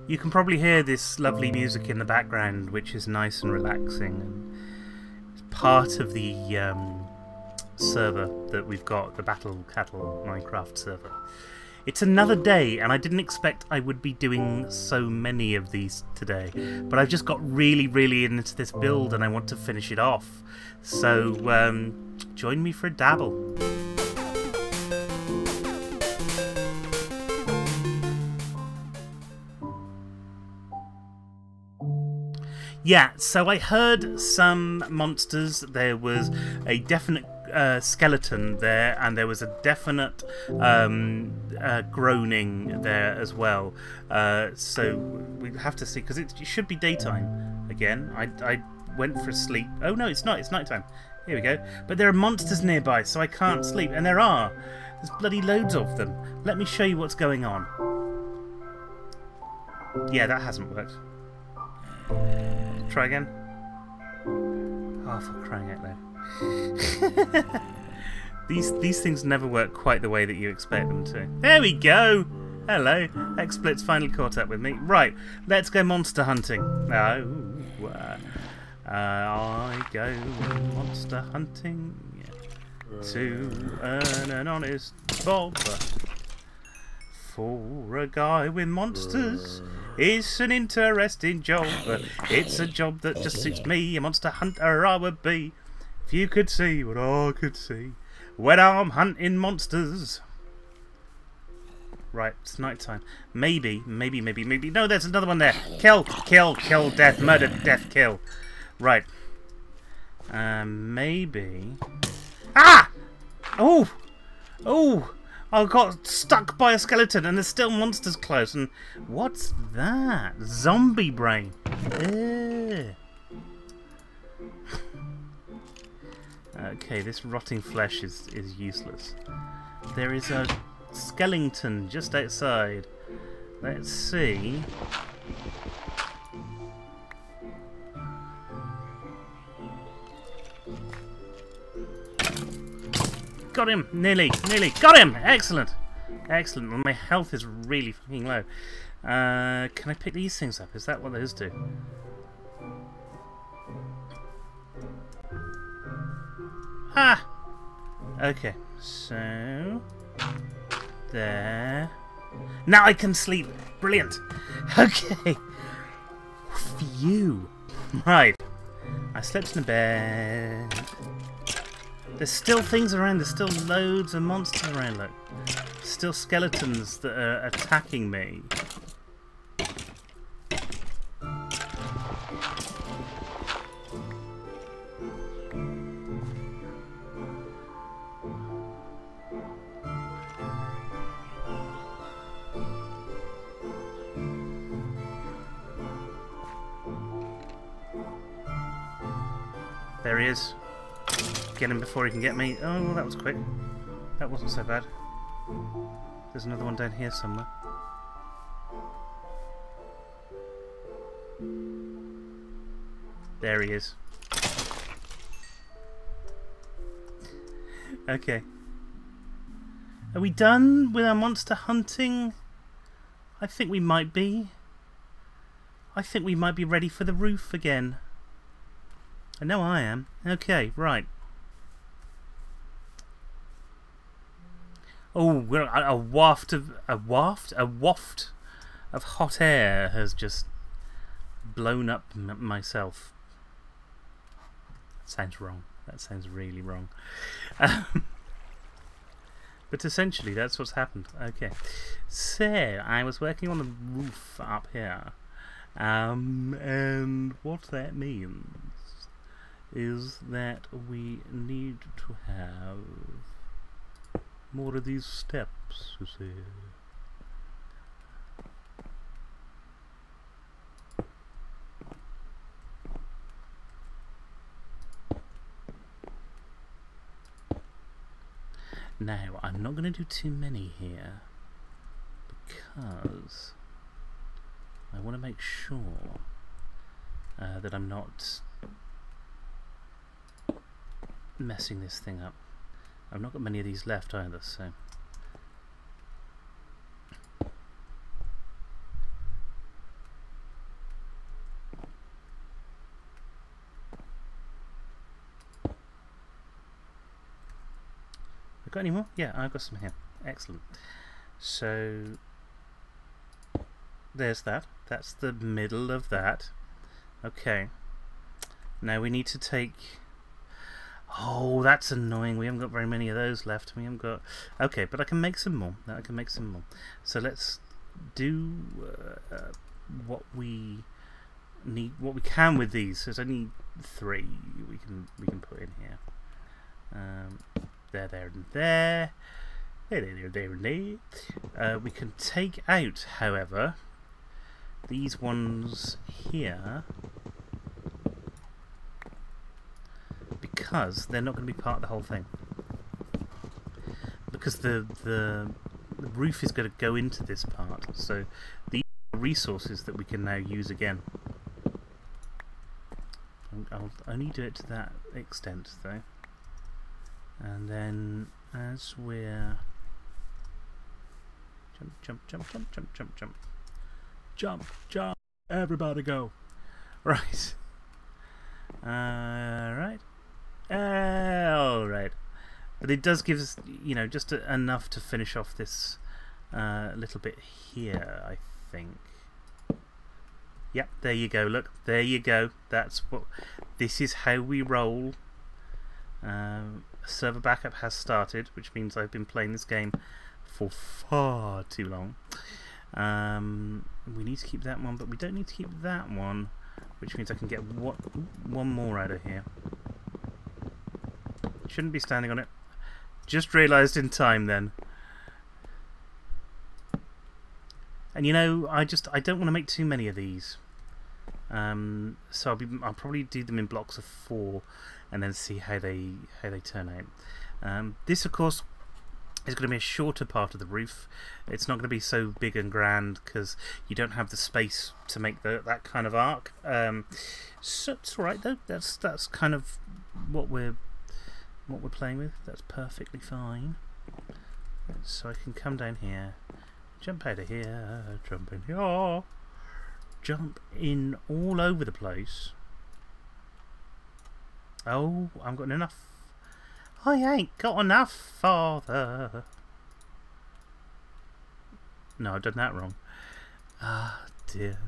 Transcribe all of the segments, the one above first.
You can probably hear this lovely music in the background, which is nice and relaxing, and it's part of the server that we've got, the Battle Cattle Minecraft server. It's another day, and I didn't expect I would be doing so many of these today, but I've just got really, really into this build, and I want to finish it off. So, join me for a dabble. Yeah, so I heard some monsters. There was a definite skeleton there, and there was a definite groaning there as well. So we have to see, because it should be daytime again. I went for sleep. Oh no, it's not. It's nighttime. Here we go. But there are monsters nearby, so I can't sleep. And there are. There's bloody loads of them. Let me show you what's going on. Yeah, that hasn't worked. Try again. Oh, for crying out loud. These things never work quite the way that you expect them to. There we go! Hello. XSplit's finally caught up with me. Right, let's go monster hunting. I go monster hunting to earn an honest bob. For a guy with monsters, it's an interesting job. It's a job that just suits me. A monster hunter I would be, if you could see what I could see when I'm hunting monsters. Right, it's night time. Maybe. No, there's another one there. Kill, death, murder, death, kill. Right. Maybe. Ah! Oh! I got stuck by a skeleton, and there's still monsters close. And what's that? Zombie brain. Okay, this rotting flesh is useless. There is a skeleton just outside. Let's see. Got him! Nearly! Got him! Excellent! Excellent. Well, my health is really fucking low. Can I pick these things up? Is that what those do? Ah! Okay, so... there... Now I can sleep! Brilliant! Okay! Phew! Right. I slept in a bed... There's still things around, there's still loads of monsters around, look. Still skeletons that are attacking me. There he is. Get him before he can get me. Oh, well, that was quick. That wasn't so bad. There's another one down here somewhere. There he is. Okay. Are we done with our monster hunting? I think we might be. I think we might be ready for the roof again. I know I am. Okay, right. Oh, a waft of hot air has just blown up myself. That sounds wrong. That sounds really wrong. But essentially, that's what's happened. Okay, so I was working on the roof up here, and what that means is that we need to have more of these steps, you see. Now, I'm not going to do too many here because I want to make sure that I'm not messing this thing up. I've not got many of these left either, so... We've got any more? Yeah, I've got some here. Excellent. So there's that. That's the middle of that. Okay. Now we need to take... Oh, that's annoying. We haven't got very many of those left. We haven't got... Okay, but I can make some more. I can make some more. So let's do what we need, what we can with these. There's only 3 we can put in here. There, and there. There, and there. We can take out, however, these ones here, because they're not going to be part of the whole thing. Because the roof is going to go into this part, so these are resources that we can now use again. I'll only do it to that extent, though. And then, as we're... Jump, everybody go. Right. Right. Alright. But it does give us, you know, just enough to finish off this little bit here, I think. Yep, there you go, look. There you go. That's what... This is how we roll. Server backup has started, which means I've been playing this game for far too long. We need to keep that one, but we don't need to keep that one, which means I can get one more out of here. Shouldn't be standing on it. Just realised in time then. And you know, I don't want to make too many of these. So I'll probably do them in blocks of 4 and then see how they turn out. This of course is going to be a shorter part of the roof. It's not going to be so big and grand because you don't have the space to make that kind of arc. So it's alright though. That's kind of what we're playing with. That's perfectly fine. So I can come down here, jump out of here, jump in here, jump in all over the place. Oh, I haven't got enough. I ain't got enough, Father. No, I've done that wrong. Ah, dear.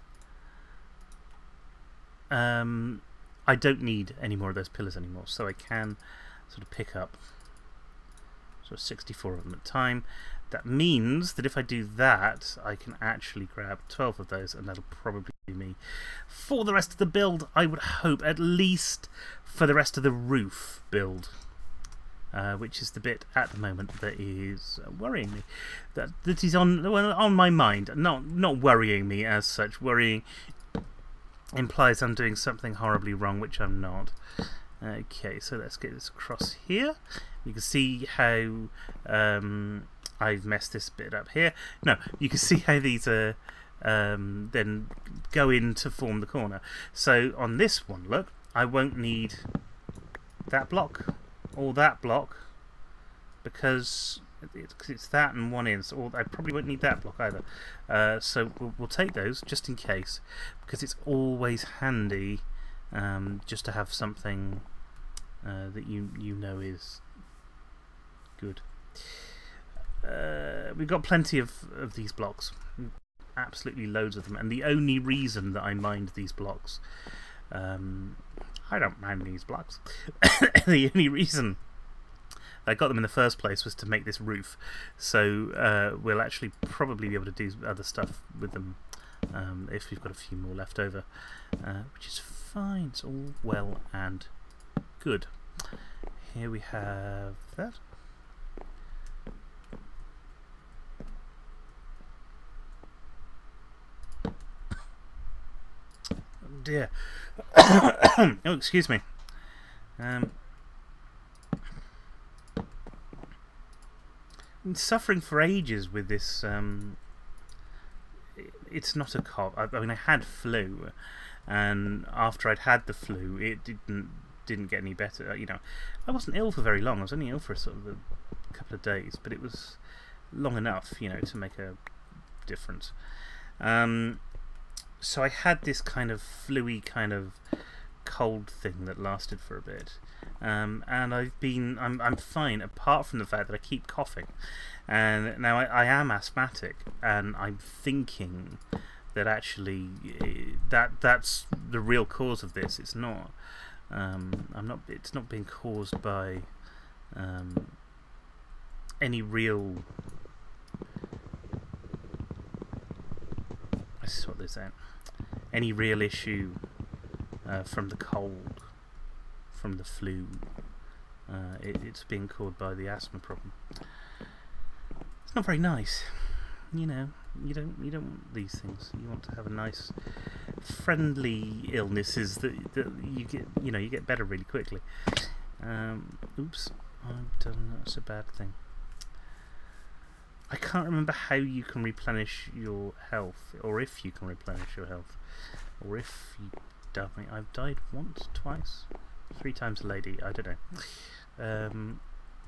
I don't need any more of those pillars anymore, so I can sort of pick up sort of 64 of them at a time. That means that if I do that, I can actually grab 12 of those, and that'll probably do me for the rest of the build, I would hope, at least for the rest of the roof build. Which is the bit at the moment that is worrying me. That is on my mind. Not worrying me as such. Worrying implies I'm doing something horribly wrong, which I'm not. Okay, so let's get this across here. You can see how I've messed this bit up here. No, you can see how these are then go in to form the corner. So on this one, look, I won't need that block or that block because it's that and one in. So I probably won't need that block either. So we'll take those just in case, because it's always handy just to have something that you know is good. We've got plenty of these blocks, absolutely loads of them, and the only reason that I mined these blocks, I don't mind these blocks, the only reason I got them in the first place was to make this roof, so we'll actually probably be able to do other stuff with them if we've got a few more left over, which is fine. It's all well and good. Here we have that. Oh dear. Oh, excuse me. I'm suffering for ages with this. It's not a cough. I mean, I had flu, and after I'd had the flu, it didn't get any better. You know, I wasn't ill for very long. I was only ill for sort of a couple of days, but it was long enough, you know, to make a difference. So I had this kind of flu-y kind of cold thing that lasted for a bit, and I'm fine apart from the fact that I keep coughing, and now I am asthmatic, and I'm thinking that actually that's the real cause of this. It's not. It's not being caused by any real. Let's sort this out. Any real issue from the cold, from the flu. It's being caused by the asthma problem. It's not very nice, you know. You don't want these things. You want to have a nice, friendly illnesses that you get. You know, you get better really quickly. Oops, I've done that's a bad thing. I can't remember how you can replenish your health, or if you can replenish your health, or if you die. I've died once, twice, 3 times a lady. I don't know.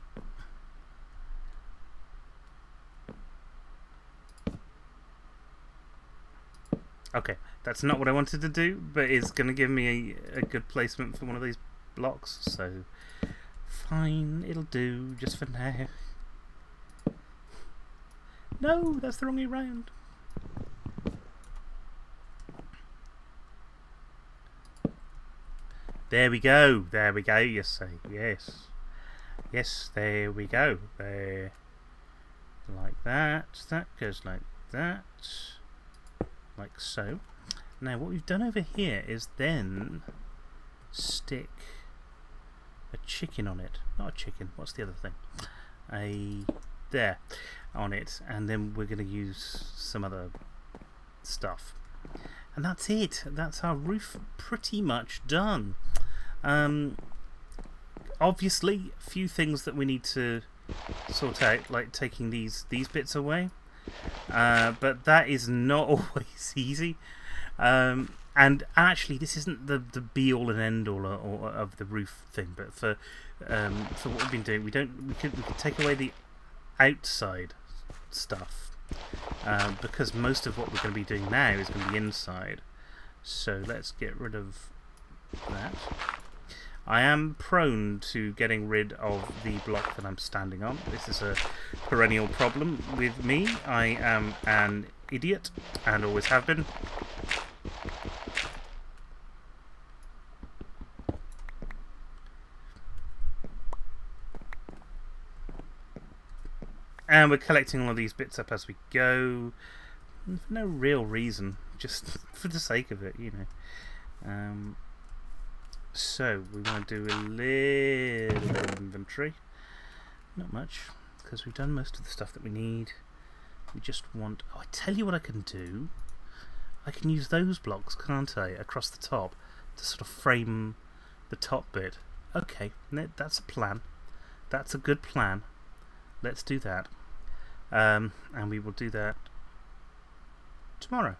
Okay, that's not what I wanted to do, but it's going to give me a good placement for one of these blocks, so fine, it'll do just for now. No, that's the wrong way round. There we go, you say. Yes. Yes, there we go. There. Like that. That goes like that. Like so. Now what we've done over here is then stick a chicken on it. Not a chicken, what's the other thing? There on it, and then we're going to use some other stuff. And that's it. That's our roof pretty much done. Obviously, a few things that we need to sort out, like taking these bits away. But that is not always easy. And actually, this isn't the be all and end all of the roof thing. But for what we've been doing, we could take away the outside stuff, because most of what we're going to be doing now is going to be inside. So let's get rid of that. I am prone to getting rid of the block that I'm standing on. This is a perennial problem with me. I am an idiot and always have been. And we're collecting all of these bits up as we go, for no real reason, just for the sake of it, you know. So we want to do a little inventory, not much, because we've done most of the stuff that we need. We just want. Oh, I tell you what I can do. I can use those blocks, can't I, across the top to sort of frame the top bit. Okay, that's a plan. That's a good plan. Let's do that. And we will do that tomorrow.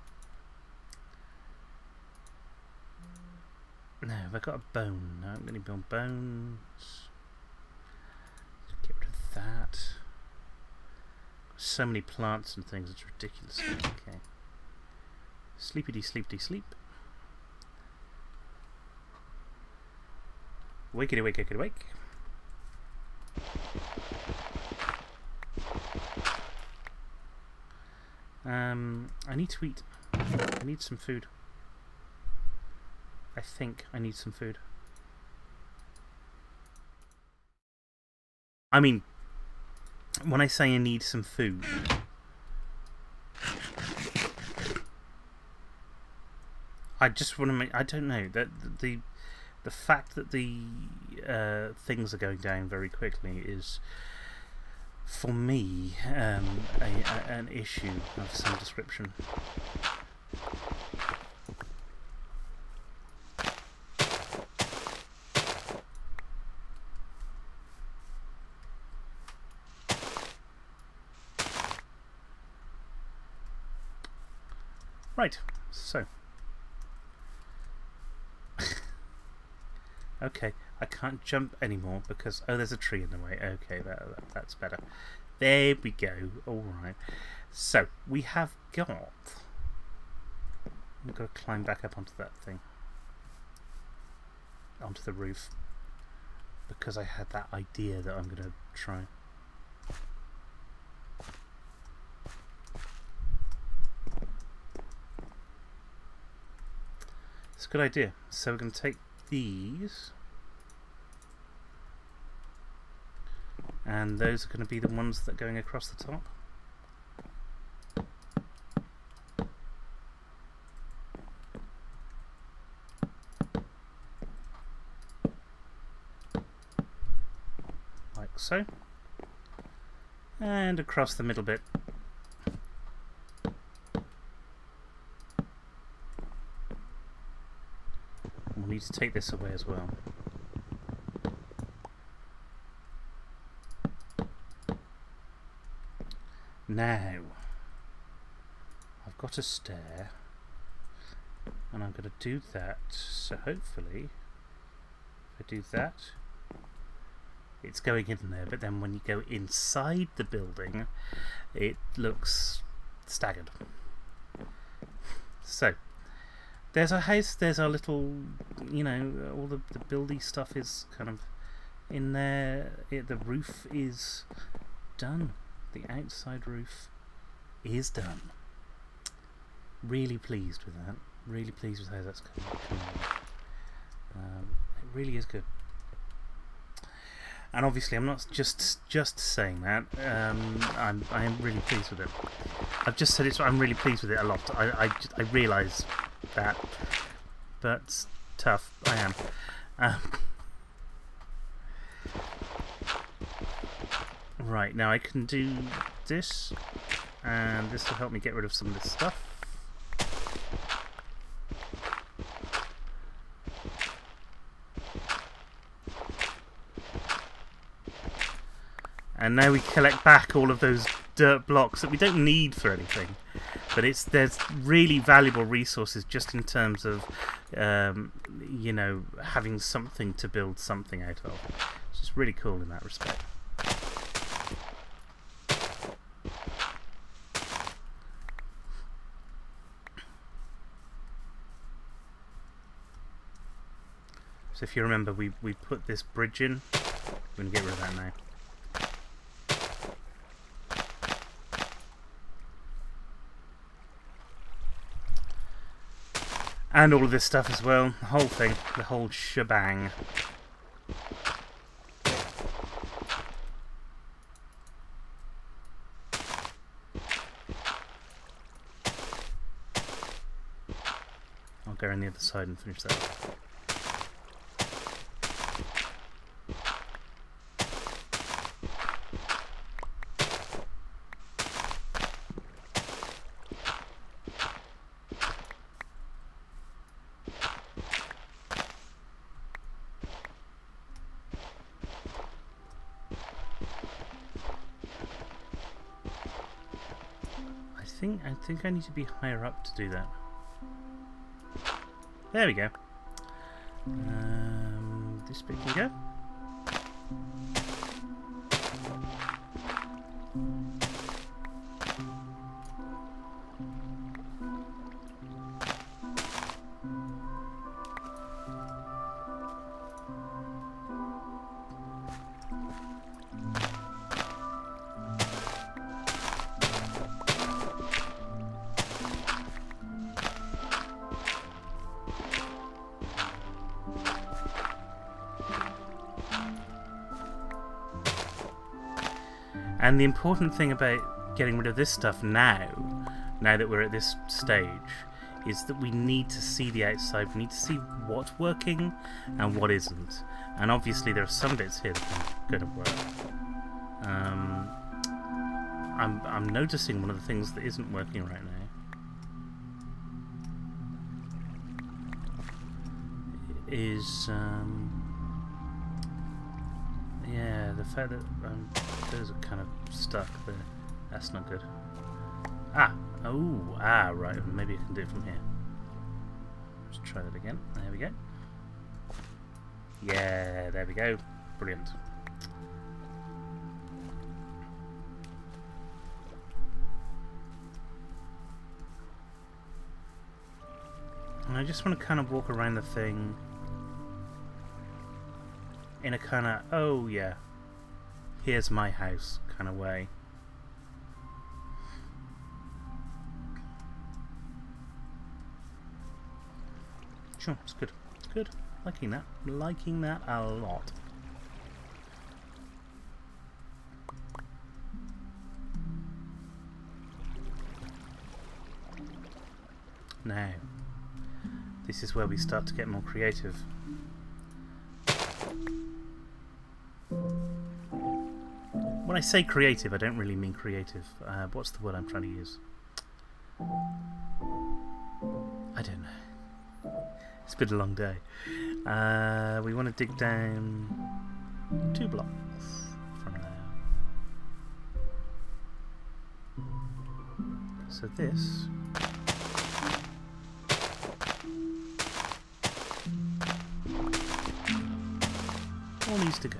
No, have I got a bone? No, I'm going to build bones. Get rid of that. So many plants and things, it's ridiculous. Okay. Sleepity sleepity sleep. Wakey wake, wakey wake. I need to eat. I need some food. I think I need some food. I mean, when I say I need some food, I just want to make. I don't know that the fact that the things are going down very quickly is, for me, an issue of some description. Right, so. Okay, I can't jump anymore because, oh, there's a tree in the way. Okay, that's better. There we go. Alright. So, we have got... I've got to climb back up onto that thing. Onto the roof. because I had that idea that I'm going to try. It's a good idea. So we're going to take these, and those are going to be the ones that are going across the top. Like so. And across the middle bit. We'll need to take this away as well. Now, I've got a stair, and I'm going to do that, so hopefully, if I do that, it's going in there, but then when you go inside the building, it looks staggered. So, there's our house, there's our little, you know, all the buildy stuff is kind of in there. The roof is done. The outside roof is done. Really pleased with that. Really pleased with how that's coming out. It really is good. And obviously, I'm not just saying that. I am really pleased with it. I've just said it. I'm really pleased with it a lot. I realise that, but it's tough. I am. Right, now I can do this, and this will help me get rid of some of this stuff. And now we collect back all of those dirt blocks that we don't need for anything, but there's really valuable resources just in terms of you know, having something to build something out of. It's just really cool in that respect. So if you remember, we put this bridge in. We're going to get rid of that now. And all of this stuff as well. The whole thing. The whole shebang. I'll go on the other side and finish that. I think I need to be higher up to do that. There we go. This bit can go. And the important thing about getting rid of this stuff now that we're at this stage, is that we need to see the outside. We need to see what's working and what isn't. And obviously there are some bits here that are going to work. I'm noticing one of the things that isn't working right now. Is yeah, the fact that those are kind of stuck there. That's not good. Right. Maybe I can do it from here. Let's try that again. There we go. Yeah, there we go. Brilliant. And I just want to kind of walk around the thing. in a kind of, oh yeah, here's my house kind of way. Sure, it's good. It's good. Liking that. Liking that a lot. Now, this is where we start to get more creative. When I say creative, I don't really mean creative. What's the word I'm trying to use? I don't know. It's been a long day. We want to dig down 2 blocks from there. So this... all needs to go.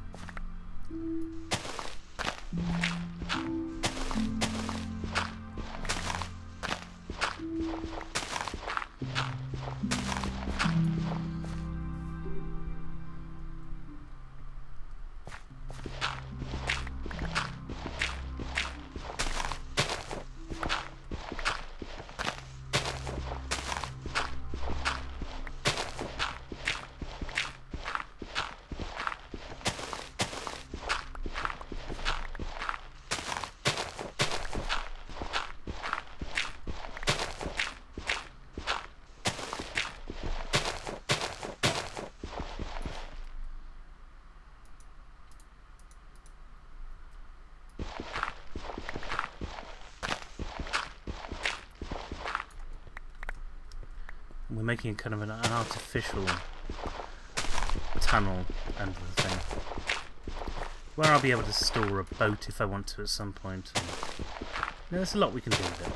We're making kind of an artificial tunnel under the thing, where I'll be able to store a boat if I want to at some point. And, there's a lot we can do with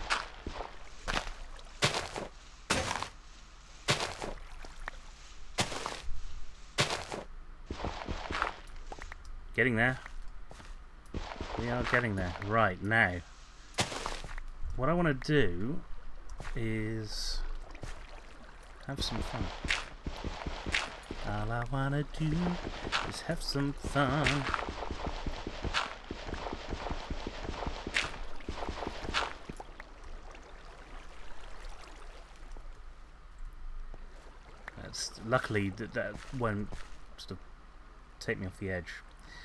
it. Getting there. We are getting there. Right, now, what I want to do is have some fun. All I wanna do is have some fun. That's luckily that won't sort of take me off the edge.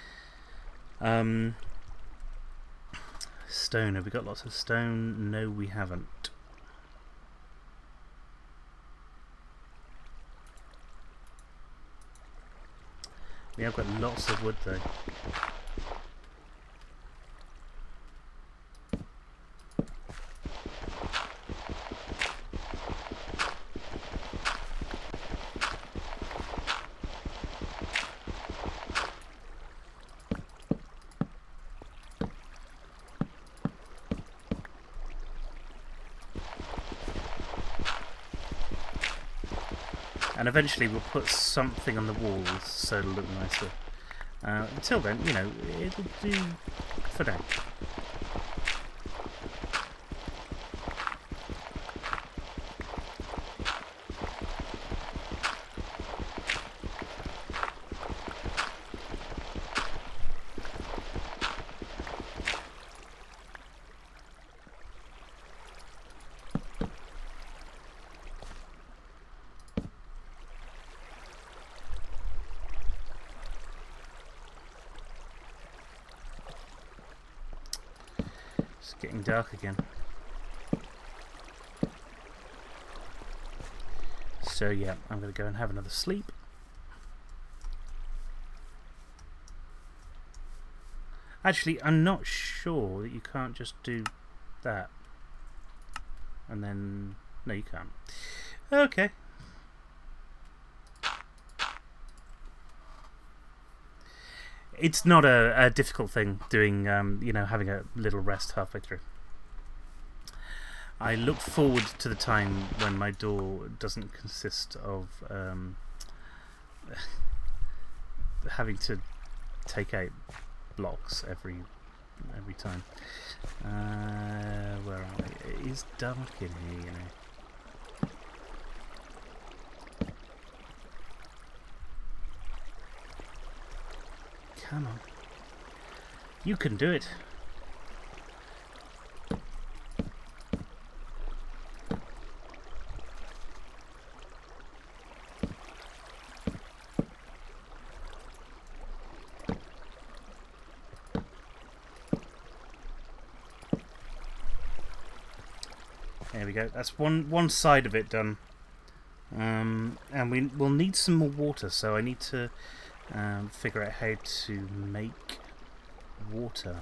Stone. Have we got lots of stone? No, we haven't. We have got lots of wood though. And eventually we'll put something on the walls so it'll look nicer. Until then, you know, it'll do for now. It's getting dark again. So yeah, I'm going to go and have another sleep. Actually, I'm not sure that you can't just do that. And then... no, you can't. Okay. It's not a difficult thing doing, you know, having a little rest halfway through. I look forward to the time when my door doesn't consist of having to take out blocks every time. Where are we? It is dark in here, you know. Come on. You can do it. There we go. That's one side of it done. And we'll need some more water, so I need to figure out how to make water.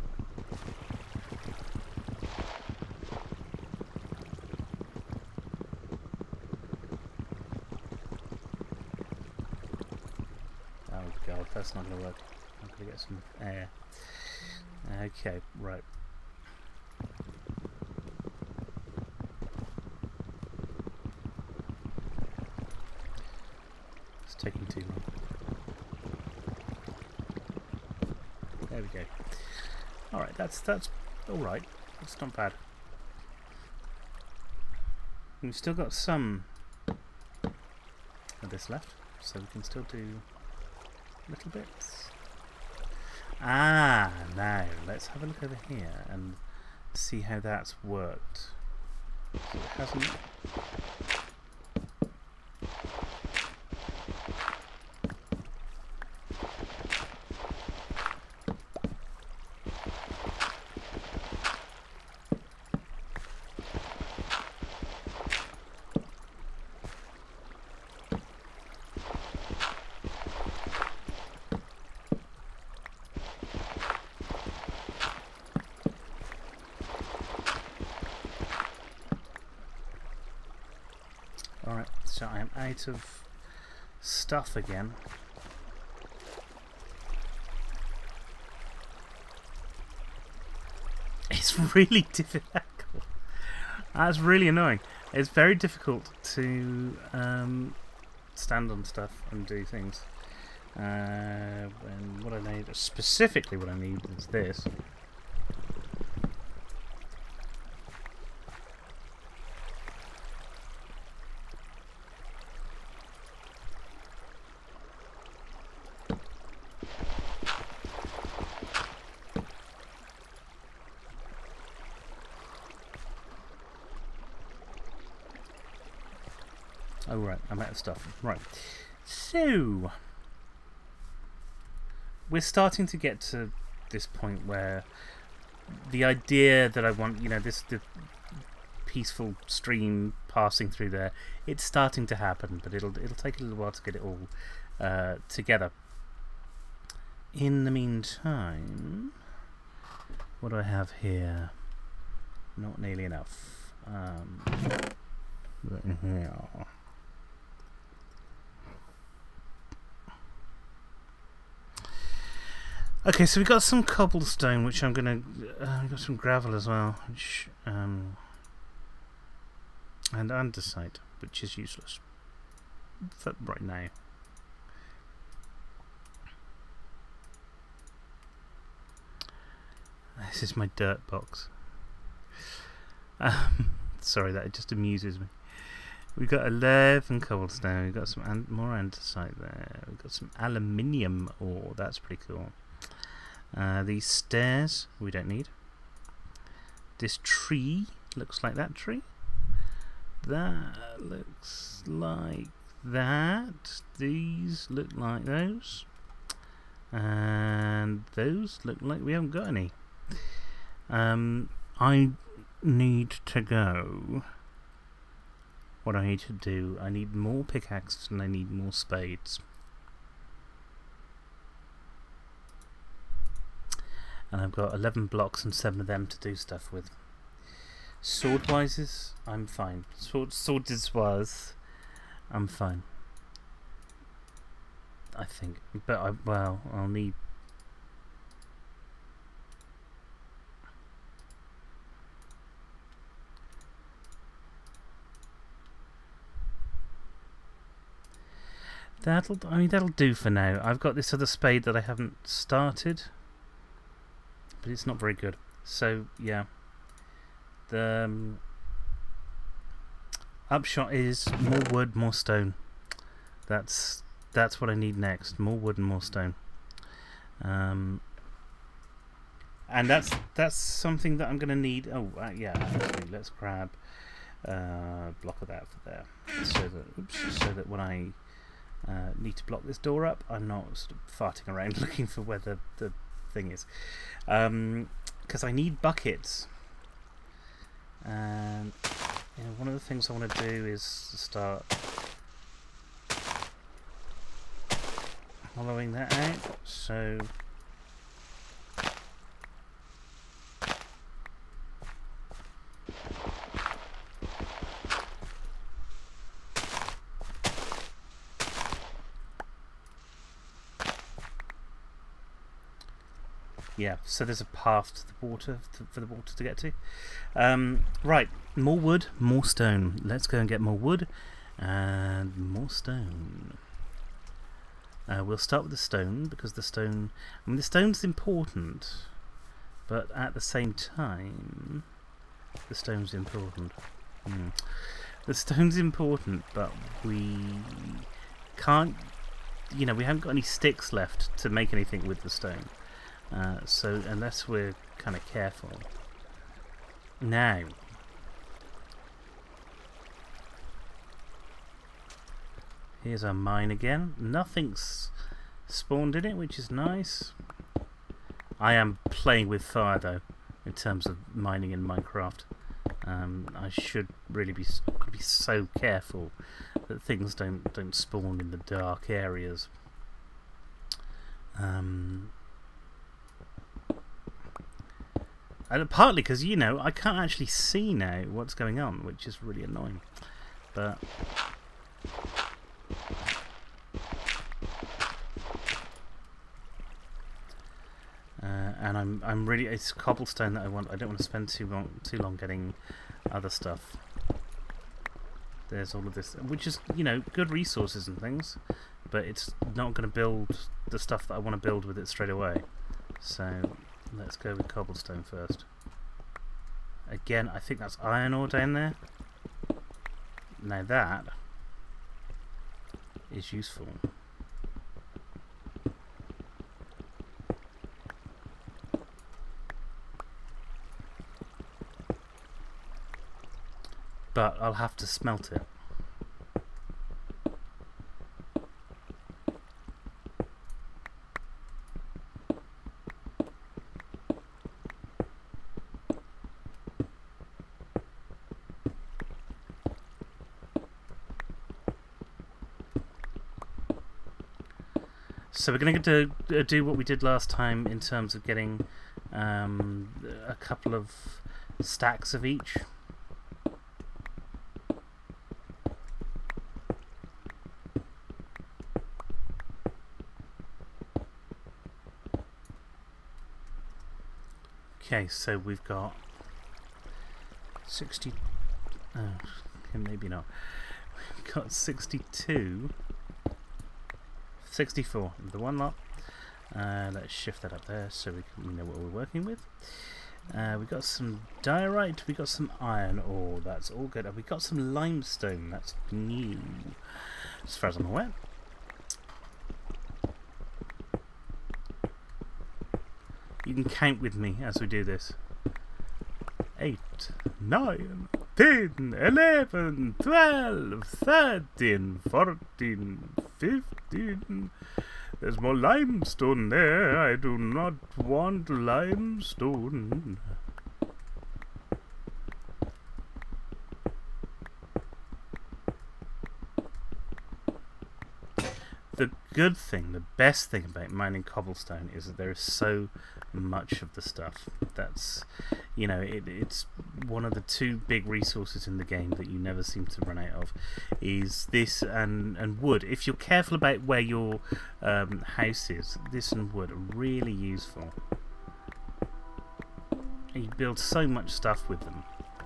Oh god, that's not going to work. I'm going to get some air. Okay, right. Taking too long. There we go. Alright, that's alright. That's not bad. We've still got some of this left, so we can still do little bits. Ah, now let's have a look over here and see how that's worked. So it hasn't. Alright, so I am out of stuff again. It's really difficult. That's really annoying. It's very difficult to stand on stuff and do things. And what I need, specifically what I need, is this. Oh right, I'm out of stuff. Right, so we're starting to get to this point where the idea that I want, you know, the peaceful stream passing through there, it's starting to happen, but it'll take a little while to get it all together. In the meantime, what do I have here? Not nearly enough. Here. Okay, so we've got some cobblestone, which I'm gonna. We've got some gravel as well, which and andesite, which is useless for right now. This is my dirt box. Sorry, that just amuses me. We've got 11 cobblestone. We've got some more andesite there. We've got some aluminium ore. That's pretty cool. These stairs we don't need. This tree looks like that tree. That looks like that. These look like those. And those look like we haven't got any. I need to go. What I need to do, I need more pickaxes and I need more spades. And I've got 11 blocks and 7 of them to do stuff with. Sword-wise, I'm fine. Sword-wise, I'm fine. I think. But, well, I'll need... That'll do for now. I've got this other spade that I haven't started, but it's not very good. So yeah, the upshot is more wood, more stone. That's what I need next. More wood and more stone. And that's something that I'm going to need. Oh, yeah. Actually, let's grab a block of that for there, so that when I need to block this door up, I'm not sort of farting around looking for where the thing is. Because I need buckets, and one of the things I want to do is start hollowing that out. So. Yeah, so there's a path to the water for the water to get to. Right, more wood, more stone. Let's go and get more wood and more stone. We'll start with the stone because the stone. I mean, the stone's important, but at the same time, the stone's important. The stone's important, but we can't. We haven't got any sticks left to make anything with the stone. So unless we're kind of careful. Now, here's our mine again. Nothing's spawned in it, which is nice. I am playing with fire though, in terms of mining in Minecraft. I should really be so careful that things don't spawn in the dark areas. And partly because, I can't actually see now what's going on, which is really annoying. But and I'm really, it's cobblestone that I want. I don't want to spend too long getting other stuff. There's all of this, which is good resources and things, but it's not going to build the stuff that I want to build with it straight away. So. Let's go with cobblestone first. Again, I think that's iron ore down there. Now that is useful. But I'll have to smelt it. So we're going to do what we did last time in terms of getting a couple of stacks of each. Okay, so we've got 60. Oh, okay, maybe not. We've got 62. 64, the one lot. Let's shift that up there so we know what we're working with. We've got some diorite, we've got some iron ore, that's all good. And we've got some limestone, that's new, as far as I'm aware. You can count with me as we do this. 8, 9, 10, 11, 12, 13, 14, 15. There's more limestone there. I do not want limestone. The good thing, the best thing about mining cobblestone is that there is so much of the stuff. That's, it's one of the two big resources in the game that you never seem to run out of, is this and wood. If you're careful about where your house is, this and wood are really useful. And you build so much stuff with them.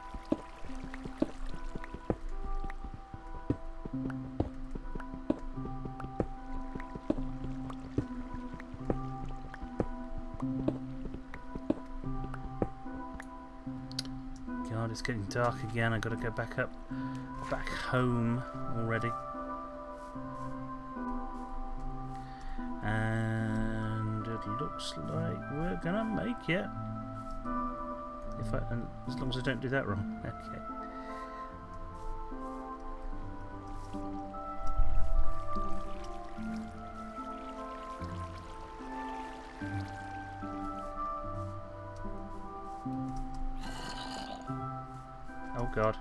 It's getting dark again. I've got to go back home already. And it looks looks like we're gonna make it. And as long as I don't do that wrong. Okay. Oh God.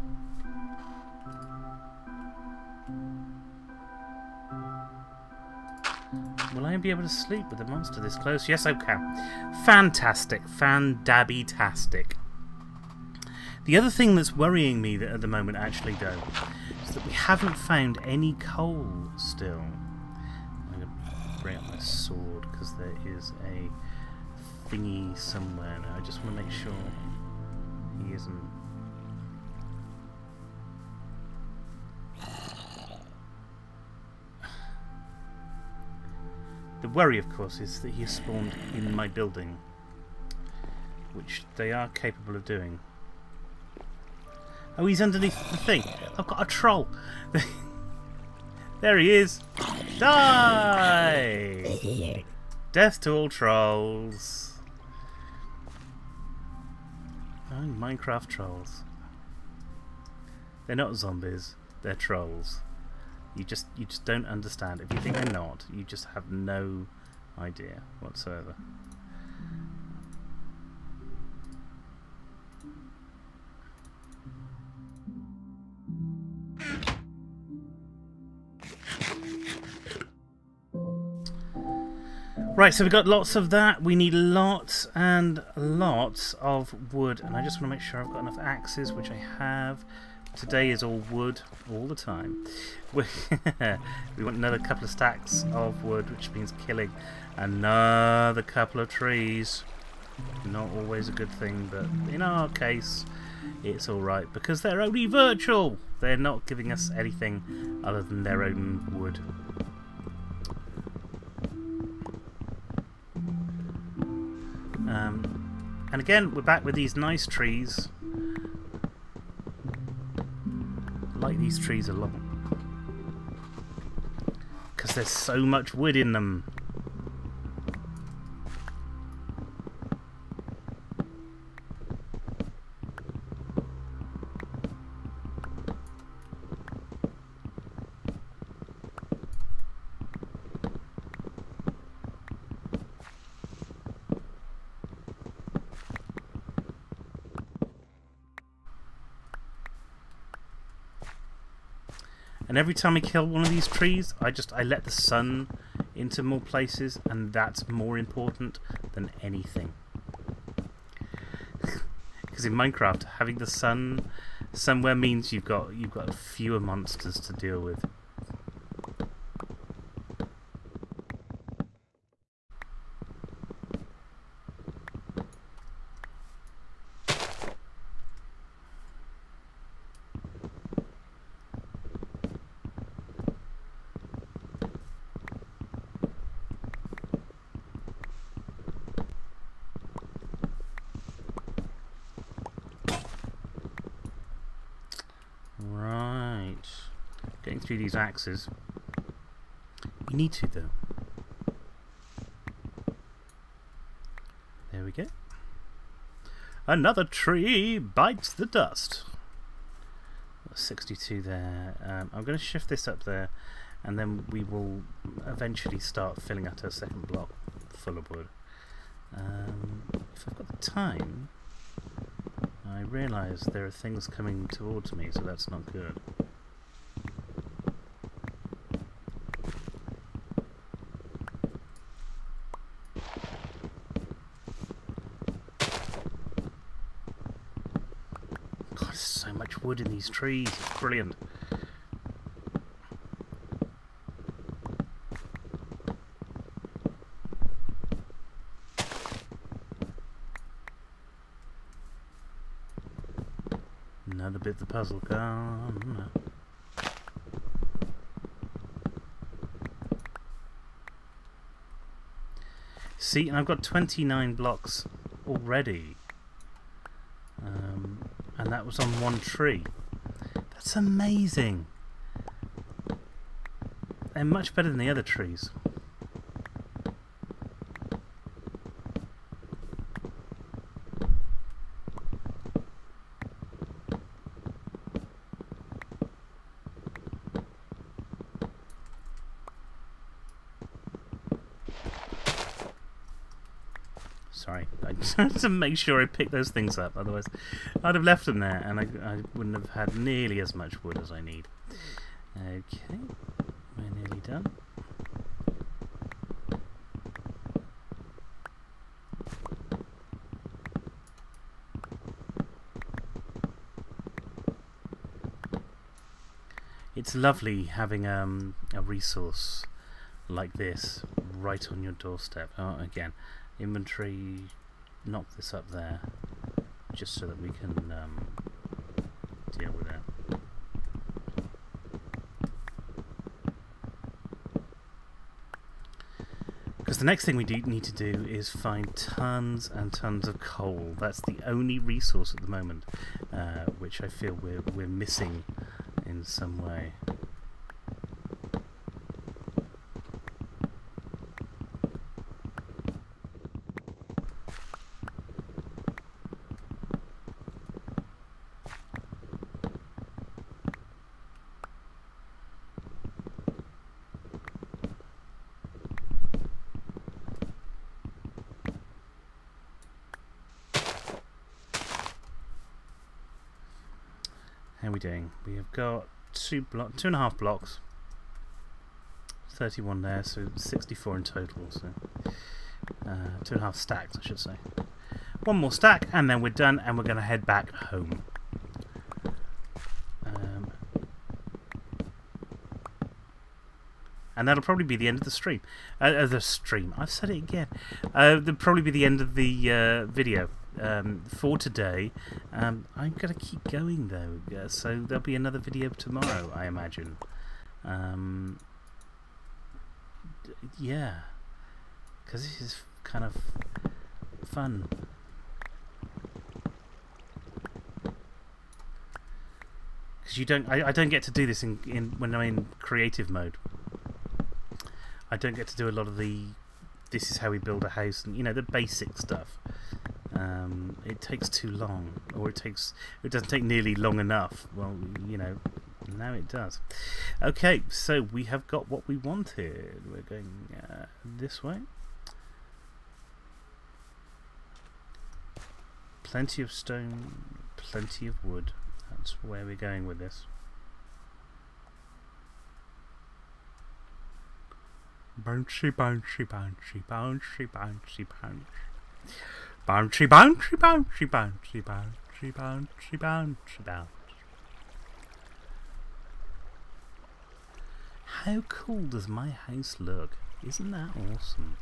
Will I be able to sleep with the monster this close? Yes, I can. Fantastic. Fan-dabby-tastic. The other thing that's worrying me at the moment, actually, though, is that we haven't found any coal still. I'm going to bring up my sword, because there is a thingy somewhere. Now, I just want to make sure he isn't... The worry, of course, is that he has spawned in my building, which they are capable of doing. Oh, he's underneath the thing. I've got a troll. There he is. Die! Death to all trolls. Oh, Minecraft trolls. They're not zombies. They're trolls. You just don't understand. If you think they're not, you just have no idea whatsoever. Right, so we've got lots of that. We need lots and lots of wood. And I just want to make sure I've got enough axes, which I have. Today is all wood, all the time. We want another couple of stacks of wood, which means killing another couple of trees. Not always a good thing, but in our case, it's alright, because they're only virtual. They're not giving us anything other than their own wood. And again, we're back with these nice trees. I like these trees a lot, because there's so much wood in them. And every time I kill one of these trees, I let the sun into more places, and that's more important than anything. Because in Minecraft, having the sun somewhere means you've got fewer monsters to deal with. Getting through these axes. We need to, though. There we go. Another tree bites the dust. 62 there. I'm going to shift this up there, and then we will eventually start filling out our second block full of wood. If I've got the time, I realise there are things coming towards me, so that's not good. Wood in these trees. It's brilliant. Another bit of the puzzle gone. See, and I've got 29 blocks already. And that was on one tree. That's amazing. They're much better than the other trees. sorry. I just had to make sure I picked those things up, otherwise I'd have left them there and I wouldn't have had nearly as much wood as I need. Okay, we're nearly done. It's lovely having a resource like this right on your doorstep. Oh, again, inventory, knock this up there, just so that we can deal with it. Because the next thing we need to do is find tons and tons of coal. That's the only resource at the moment, which I feel we're missing in some way. How are we doing? We have got 2.5 blocks, 31 there, so 64 in total. So 2.5 stacks, I should say. One more stack, and then we're done, and we're going to head back home. And that'll probably be the end of the stream. I've said it again. That'll probably be the end of the video. For today. I'm going to keep going though, so there'll be another video tomorrow, I imagine. Yeah, because this is kind of fun. Because I don't get to do this when I'm in creative mode. I don't get to do a lot of the this is how we build a house and the basic stuff. It takes too long, or it doesn't take nearly long enough. Well, now it does. Okay, so we have got what we wanted. We're going this way. Plenty of stone, plenty of wood. That's where we're going with this. Bouncy, bouncy, bouncy, bouncy, bouncy, bouncy. Bouncy, bouncy, bouncy, bouncy, bouncy, bouncy, bouncy, bouncy. How cool does my house look? Isn't that awesome?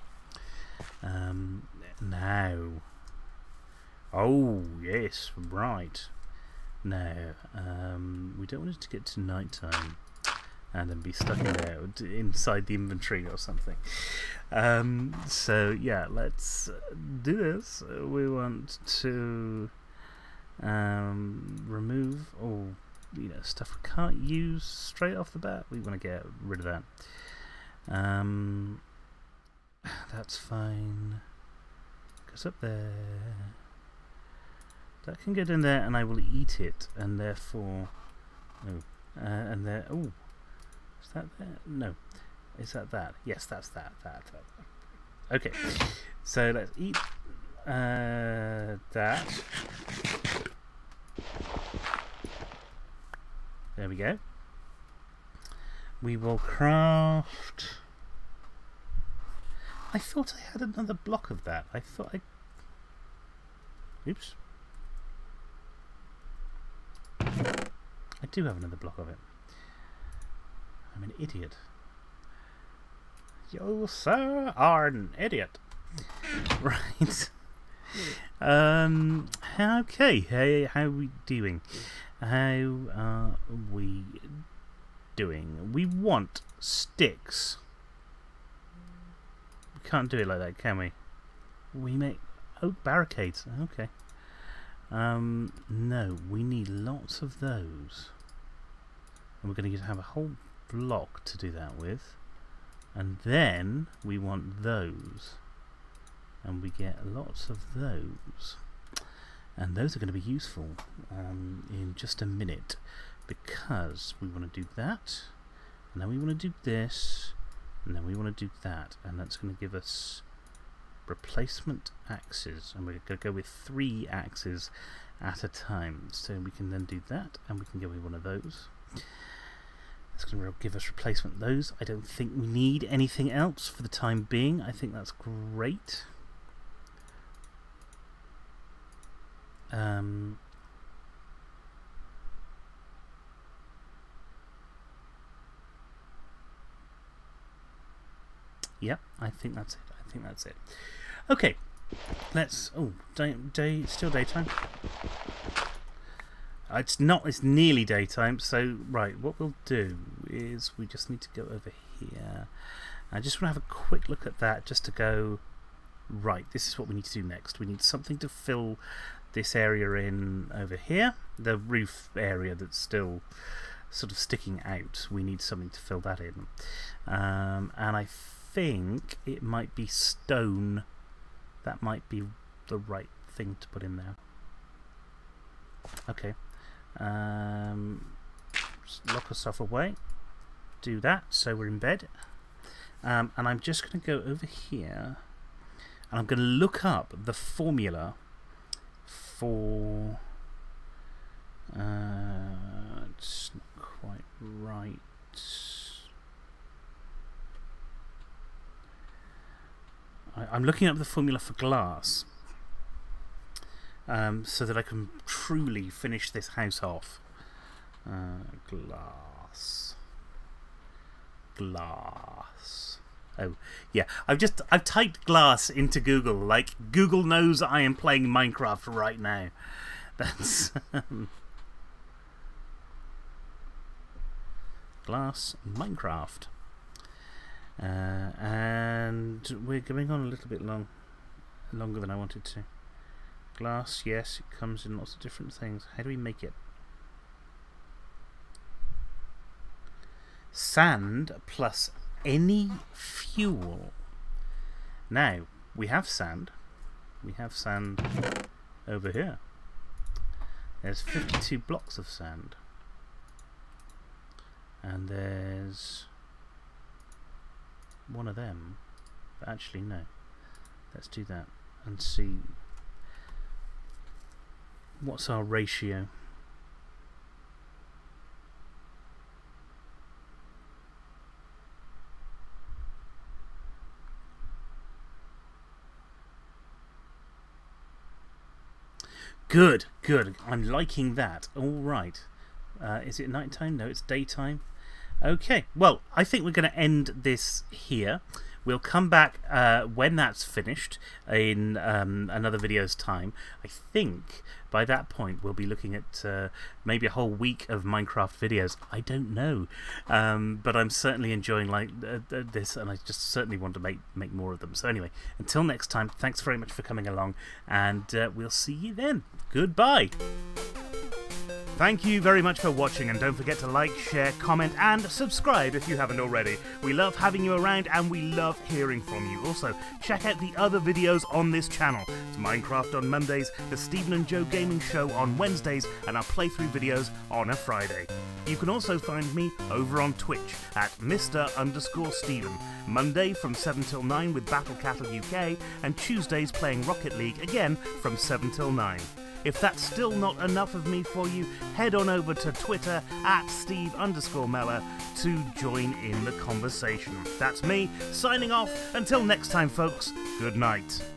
Now. Oh, yes, right. Now, we don't want it to get to night time and then be stuck in there inside the inventory or something. So yeah, let's do this. We want to remove all stuff we can't use straight off the bat. We want to get rid of that. That's fine. Goes up there. That can get in there, and I will eat it, and therefore, and there. Oh. Is that there? No. Is that that? Yes, that's that. Okay. So let's eat that. There we go. We will craft. I thought I had another block of that. Oops. I do have another block of it. I'm an idiot. You, sir, are an idiot. Right. Okay. Hey, how are we doing? How are we doing? We want sticks. We can't do it like that, can we? We make oak barricades. Okay. No, we need lots of those. And we're going to have a whole block to do that with. And then we want those. And we get lots of those. And those are going to be useful in just a minute. Because we want to do that. And then we want to do this. And then we want to do that. And that's going to give us replacement axes, and we're going to go with 3 axes at a time. So we can then do that, and we can go with one of those. That's going to give us replacement those. I don't think we need anything else for the time being. I think that's great. Yep, I think that's it. I think that's it. Okay, let's. Oh, still daytime. It's not. It's nearly daytime. So right, what we'll do is we just need to go over here. I just want to have a quick look at that, just to go. Right, this is what we need to do next. We need something to fill this area in over here. The roof area that's still sort of sticking out. We need something to fill that in, and I think it might be stone. That might be the right thing to put in there. Okay. Just lock ourselves away. Do that, so we're in bed. And I'm just going to go over here, and I'm going to look up the formula for. It's not quite right. I'm looking up the formula for glass, so that I can truly finish this house off. Glass. Oh, yeah. I've typed glass into Google. Like, Google knows I am playing Minecraft right now. That's glass Minecraft. And we're going on a little bit longer than I wanted to. Glass, yes, it comes in lots of different things. How do we make it? Sand plus any fuel. Now, we have sand. We have sand over here. There's 52 blocks of sand. And there's one of them. But actually, no. Let's do that and see what's our ratio. Good, good. I'm liking that. All right. Is it nighttime? No, it's daytime. Okay, well, I think we're going to end this here. We'll come back when that's finished in another video's time. I think by that point we'll be looking at maybe a whole week of Minecraft videos. I don't know, but I'm certainly enjoying this, and I just certainly want to make more of them. So anyway, until next time, thanks very much for coming along, and we'll see you then. Goodbye. Thank you very much for watching, and don't forget to like, share, comment and subscribe if you haven't already. We love having you around and we love hearing from you. Also, check out the other videos on this channel. It's Minecraft on Mondays, the Stephen and Joe Gaming Show on Wednesdays, and our playthrough videos on a Friday. You can also find me over on Twitch at Mr_Stephen. Monday from 7 till 9 with Battle Cattle UK, and Tuesdays playing Rocket League again from 7 till 9. If that's still not enough of me for you, head on over to Twitter at Steve_Mellor to join in the conversation. That's me, signing off. Until next time, folks, good night.